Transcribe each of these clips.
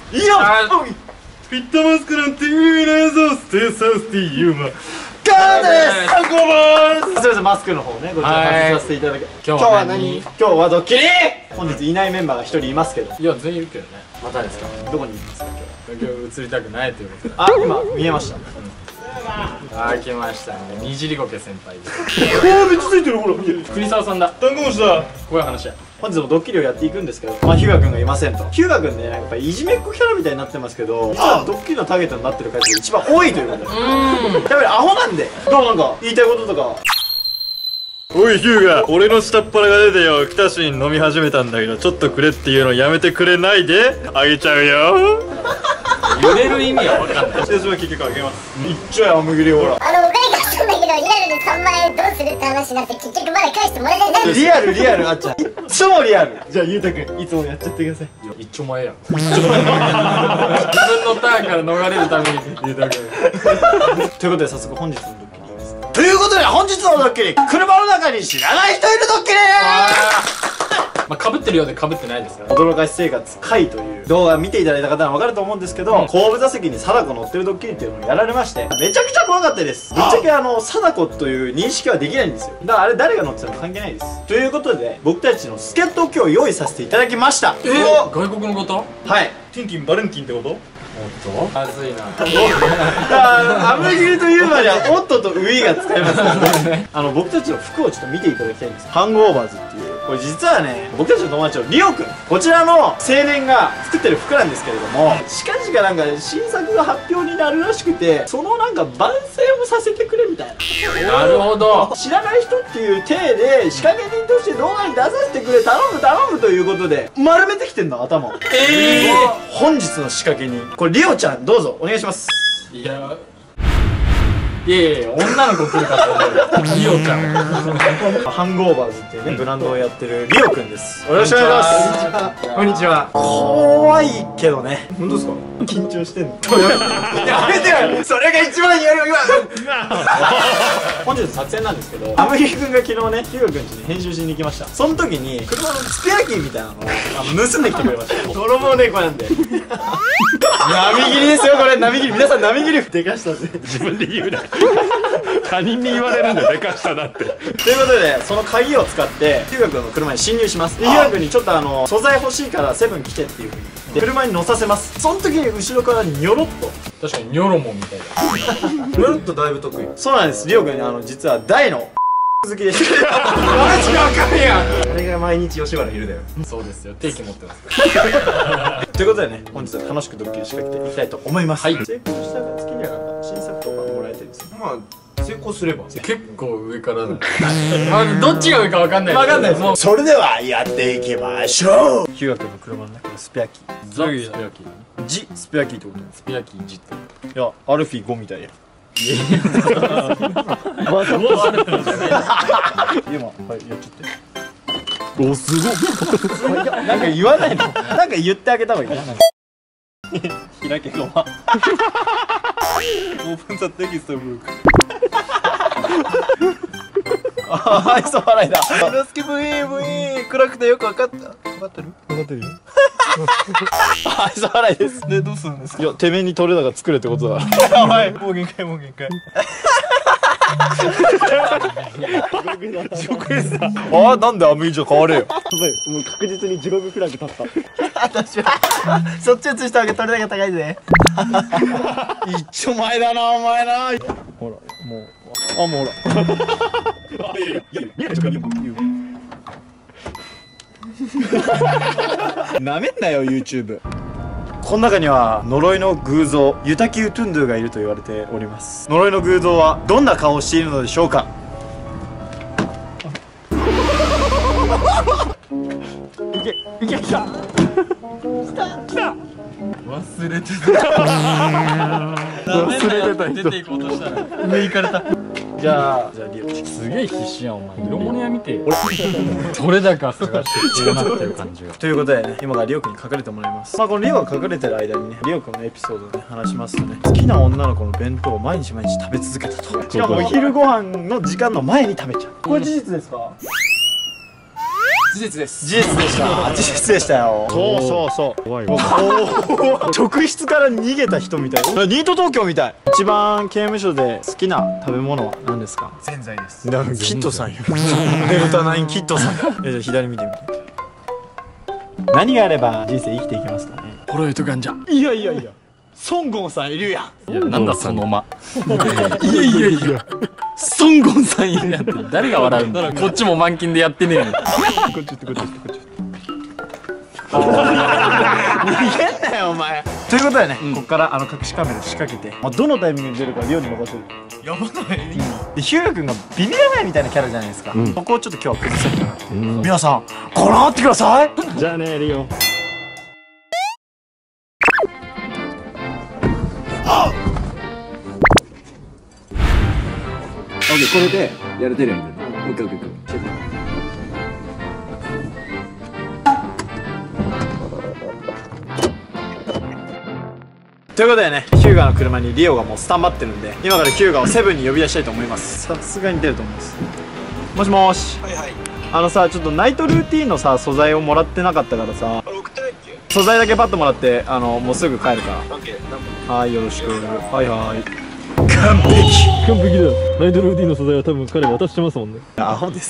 いやフィットマスクなんて意味ないぞ。ステイサウスティーユーマカーです。参考ます。すみません、マスクの方ね、ごちそうさせていただき。今日は何？今日はドッキリ。本日いないメンバーが一人いますけど。 いや、全員いるけどね。 またですか？どこにいますか今日？ 今日映りたくないということで。 あ、今見えました。 あ、来ましたね。にじりごけ先輩です。 めっちゃついてる、ほら。 栗沢さんだ。 ダンゴムシだ。 怖い話や。 本日もドッキリをやっていくんですけど、まあヒューガ君がいませんと。ヒューガ君ね、やっぱりいじめっ子キャラみたいになってますけど、実はドッキリのターゲットになってる回数が一番多いということで。やっぱりアホなんで。どうなんか言いたいこととか。おいヒューガ、俺の下っ腹が出てよ、北シン飲み始めたんだけど、ちょっとくれっていうのやめてくれないで。あげちゃうよ。 揺れる意味は分かんない。 私は結局あげます。いっちゃえ、あむぎりほら。 お金があったんだけど、リアルで3万円どうするって話になって、結局まだ返してもらえない。 リアルリアルあっちゃん。超リアル。じゃあゆうたくん、いつもやっちゃってください。 一丁前やん。自分のターンから逃れるためにゆうたくん。 ということで早速本日のドッキリです。ということで本日のドッキリ、車の中に知らない人いるドッキリ。 まあ、被ってるようで被ってないですから。 驚かし生活回という動画見ていただいた方は分かると思うんですけど、後部座席に貞子乗ってるドッキリっていうのをやられまして、めちゃくちゃ怖かったです。ぶっちゃけ貞子という認識はできないんですよ。だからあれ誰が乗ってたのか関係ないです。ということで僕たちの助っ人を今日用意させていただきました。 外国の方？ はい、ティンティンバレンティンってこと？ おっとまずいな。 あむぎりというまではオットとウィーが使えますからね。僕たちの服をちょっと見ていただきたいんです。ハングオーバーズっていう、これ実はね、僕たちの友達のリオくん、こちらの青年が作ってる服なんですけれども、近々なんか新作が発表になるらしくて、そのなんか番宣をさせてくれみたいな。 なるほど。 知らない人っていう体で仕掛け人として動画に出させてくれ、頼むということで丸めてきてんの頭を。本日の仕掛け人、これリオちゃんどうぞお願いします。 いや女の子来るかと思うよ。リオちゃん。 ハングオーバーズっていうねブランドをやってるリオくんです。よろしくお願いします。こんにちは。怖いけどね。本当ですか？緊張してんの？やめてよ。それが一番やる。本日の撮影なんですけど、あむぎりくんが昨日ねヒューガくん家に編集しに行きました。その時に車のスペアキーみたいなのを盗んできてくれました。泥棒猫なんで。波切りですよこれ。波切り、皆さん波切りでかしたぜ。 自分で言うな。他人に言われるんだよ、でかしたなって。 ということでその鍵を使ってヒューガ君の車に侵入します。ヒューガ君にちょっと素材欲しいからセブン来てっていうふうに言って車に乗させます。その時に後ろからニョロッと。 確かにニョロモンみたいだ。 ニョロッとだいぶ得意。そうなんです。リオ君実は大の好きでした。マジでわかるやん。あれが毎日吉原いるだよ。 そうですよ、定期持ってます。 ということでね、本日は楽しくドッキリ仕掛けていきたいと思います。はい、成功した暁にはなんか新作とかもらえてですね。まあ成功すれば結構上からだ。どっちが上かわかんない。 わかんないです。それではやっていきましょう。ヒューガ君の車の中のスペアキー。 ザ・スペアキー。 ジ・スペアキーってことです。 スペアキージって。 いや、アルフィー5みたいや。 今、はい、やっちゃって。 お、すごい。なんか言わないの。なんか言ってあげた方がいい。開けごま。オープンザテキストブック。愛想笑いだ。のすけブイー暗くてよく分かった。分かってる？分かってるよ。愛想笑いです。でどうするんですか？いや、てめえに取れ高作れってことだ。はい、もう限界もう限界。地獄です。ああ、なんでアムイじゃ変われよ。もう確実に地獄フラグ立った。私はそっち移した方が取れ高高いぜ。一丁前だなお前な。ほらもうもうほら。なめんなよ YouTube。この中には呪いの偶像ユタキウトゥンドゥがいると言われております。呪いの偶像はどんな顔をしているのでしょうか？いけ来た忘れてた。忘れてた人出ていこうとしたら上行かれた。 じゃあリオすげえ必死やんお前。色物屋見て取れ高探してこうなってる感じが。 ということでね、今からリオくんに隠れてもらいます。まあこのリオが隠れてる間にね、リオくんのエピソードをね話しますとね、好きな女の子の弁当を毎日食べ続けたと。しかもお昼ご飯の時間の前に食べちゃう。これ事実ですか？ 事実です。 事実でした。事実でしたよ。そうそうそう。 怖いもう直室から逃げた人みたい。ニート東京みたい。一番刑務所で好きな食べ物は何ですか？ ぜんざいです。 だからキッドさんよ。デルタナインキッドさん。じゃあ左見てみて。何があれば人生生きていけますかね？ ホロエとガンジャ。 いやいやいや。孫悟さんいるやん。 いや、なんだその間。 いやいやいや。孫悟さんいるやんって誰が笑うんだ。こっちも満勤でやってねえの。 こっち行ってこっち行ってこっち。逃げんなよお前。ということでね、ここから隠しカメラ仕掛けて、どのタイミングで出るかリオに任せる。 やばない。 でヒューガ君がビビらないみたいなキャラじゃないですか。そこをちょっと今日は崩せるかな。皆さんご覧ってください。 じゃあねリオ。 これでやれてるやん。オッケーオッケーオッケー。 ということでね、ヒューガの車にリオがもうスタンバってるんで、今からヒューガをセブンに呼び出したいと思います。さすがに出ると思います。もしもーし。はいはい。さ、ちょっとナイトルーティーンのさ素材をもらってなかったからさ、素材だけパッともらってもうすぐ帰るから。はい、よろしく。はいはい。完璧だ。ナイトルーティンの素材は多分彼渡してますもんね。 アホです。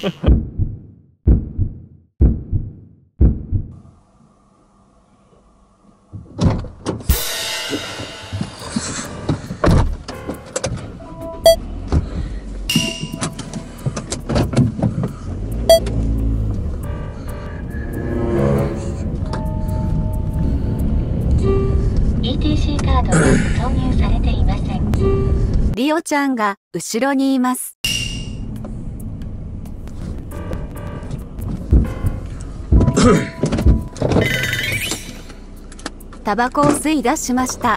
ETC カードは挿入されていません。 リオちゃんが後ろにいます。タバコを吸い出しました。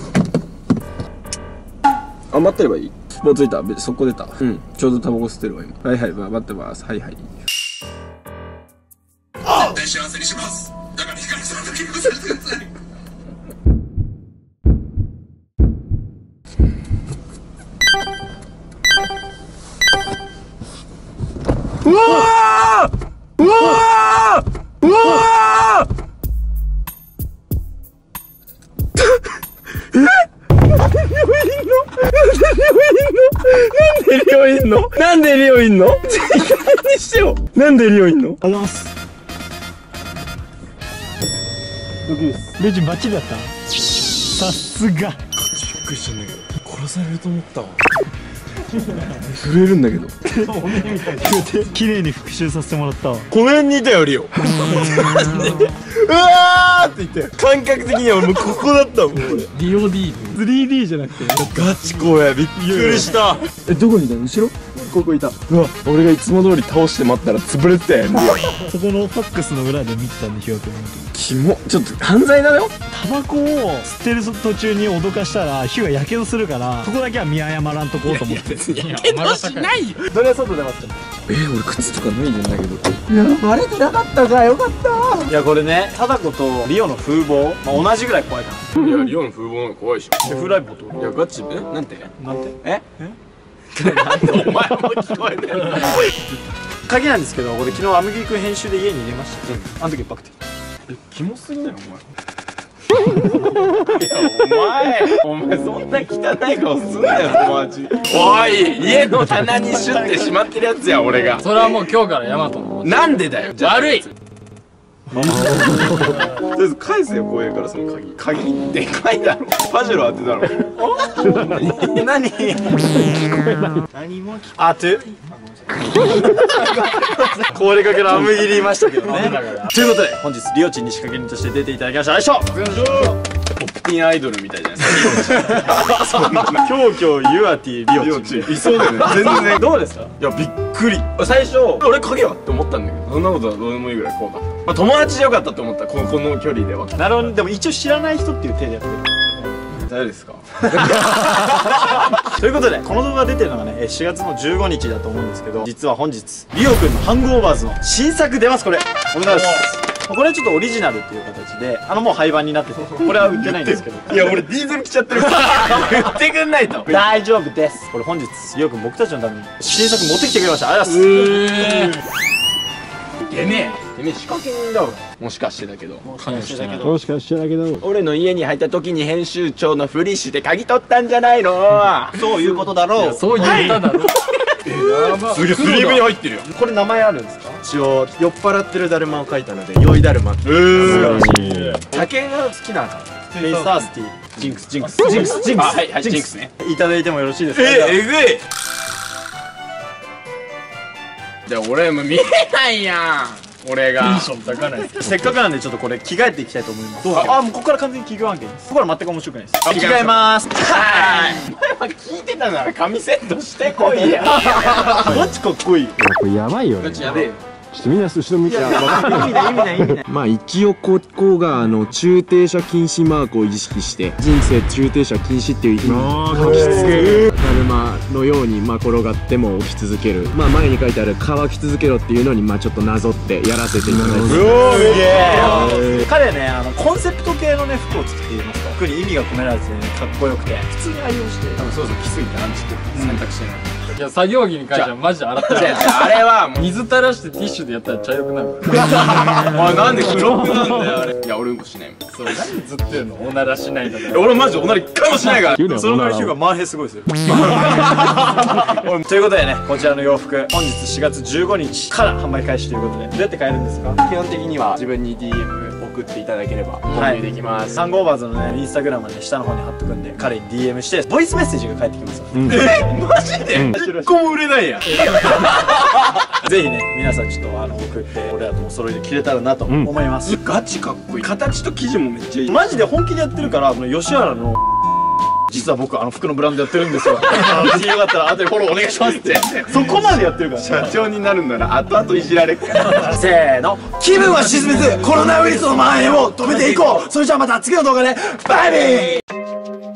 あ、待ってればいい。もう着いた。そこ出た。うん。ちょうどタバコ吸ってるわ今。はいはい、待ってます。はいはい。 絶対幸せにします。だから光さんと結婚させてください。 うわー！うわー！うわー！なんでリオいんの？なんでリオいんの？にしてよ。なんでリオいんの？ ありがとうございます。レジバッチリだった。さすが。 びっくりしたんだけど。殺されると思ったわ。震えるんだけど。 綺麗に復習させてもらったわ。 この辺にいたよリオ。うわーって言って、感覚的にはもうここだったもん俺。 DOD。 3D じゃなくてガチ怖い。びっくりした。どこにいたの？後ろ？ここいた。うわ、俺がいつも通り倒して待ったら潰れてたよリオ。 そこのファックスの裏で見てたんで、ヒューガ君。 キモ。ちょっと犯罪だよ。 タバコを吸ってる途中に脅かしたらヒューがやけどするから、そこだけは見誤らんとこうと思って。 やけどしないよ。 とりあえず外出ます。 俺靴とか脱いでんだけど。いや、バレてなかったか。よかった。 いや、これね、貞子とリオの風貌、同じぐらい怖いかいや、リオの風貌の方が怖いでしょ。 フライボと。 いや、ガチ。なんてなんてなんでお前も聞こえてるの？ 鍵なんですけど、俺昨日アムギ君編集で家に入れました。あの時パクって。 キモすぎないお前そんな汚い顔すんなよ友達。おい、家の棚にシュッてしまってるやつや俺が。 それはもう今日からヤマトの。 なんでだよ。 悪い。 とりあえず返せよ、怖いからその鍵。鍵でかいだろ。パジェロ当てたろ。何？ 何もあと壊れかけのアムギリいましたけどね。ということで本日リオチンに仕掛け人として出ていただきました。よいしょ。 ポッピンアイドルみたいじゃないですか。 キョウキョウユアティリオチンいそうだよね。全然。 どうですか？ いや、びっくり。最初俺鍵はって思ったんだけど、そんなことはどうでもいいぐらいこうだ。まあ友達でよかったと思った。この距離では。 なるほど。でも一応知らない人っていう手でやってる。 誰ですか？ ということでこの動画出てるのがね4月の15日だと思うんですけど、実は本日リオくんのハングオーバーズの新作出ます。これお願いします。これはちょっとオリジナルっていう形でもう廃盤になってて、これは売ってないんですけど。 いや、俺ディーゼル来ちゃってるから言ってくんないと。 大丈夫です。これ本日リオくん僕たちのために新作持ってきてくれました。ありがとうございます。 てめてめえ仕掛け人だろ、もしかしてだけど。 え関与してない。 もしかしてだけど俺の家に入った時に編集長のふりして鍵取ったんじゃないの。 そういうことだろう。 そう言っただろ。 すげえスリーブに入ってるよ。 これ名前あるんですか？ 一応酔っ払ってるだるまを書いたので酔いだるま。酒が好きなの。 フェイスタースティー、ジンクスジンクスジンクスジンクス、 はいはい、ジンクスね。 いただいてもよろしいですか？ えぐい。じゃあ俺も見えないやん、俺が。 高ないです。 せっかくなんでちょっとこれ着替えていきたいと思います。あ、もうここから完全に着替え案件です。ここから全く面白くないです。着替えまーす。 はい。お前は聞いてたなら紙セットしてこいや。 マジかっこいい。 これやばいよね。 やべえよ。 ちょっとみんな後ろ見て。 意味ない意味ない。 まあ一応ここが駐停車禁止マークを意識して人生駐停車禁止っていう意味書き続けるだるまのように転がっても起き続ける、まあ前に書いてある乾き続けろっていうのにちょっとなぞってやらせていただいて、 すげえ。彼ねコンセプト系のね服を作っていますと、服に意味が込められてねかっこよくて普通に愛用して、多分そうそう着すぎてアンチって選択してない。 いや作業着に書いてあるマジで洗ってない。 あれはもう。 水垂らしてティッシュでやったら茶色くなる。 お前なんで黒くなんだよあれ。いや俺うんこしないもん。 そう何ずっと言うのおならしないだから。 俺マジでおなら一回もしないから。 そのぐらいヒューがマンヘすごいですよ。ということでね、こちらの洋服本日4月15日から販売開始ということで、どうやって買えるんですか？ 基本的には自分に DM 送っていただければ購入できます。 サンゴーバーズのねインスタグラムはね下の方に貼っとくんで、彼に DM してボイスメッセージが返ってきますので、 マジで一個も売れないやん。 ぜひね皆さんちょっと送って俺らとお揃いで着れたらなと思います。 ガチかっこいい。形と生地もめっちゃいい。 マジで本気でやってるから、吉原の実は僕服のブランドやってるんですよ。よかったら後でフォローお願いしますってそこまでやってるから社長になるんなら後々いじられっから。 せーの、気分は沈めずコロナウイルスの蔓延を止めていこう。それじゃあまた次の動画でバイビー。